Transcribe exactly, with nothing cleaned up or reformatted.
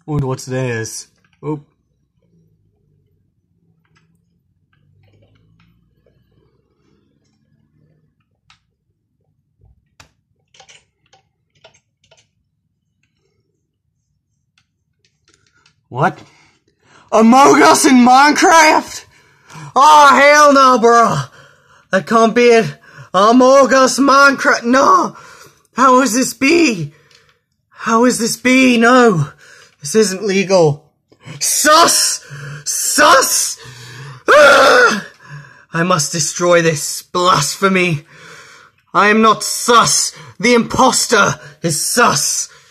Wonder what today is. Oh. What? Amogus in Minecraft? Oh, hell no, bro. That can't be it. Amogus Minecraft. No. How is this be? How is this be? No. This isn't legal. Sus! Sus! Ah! I must destroy this blasphemy. I am not sus. The imposter is sus.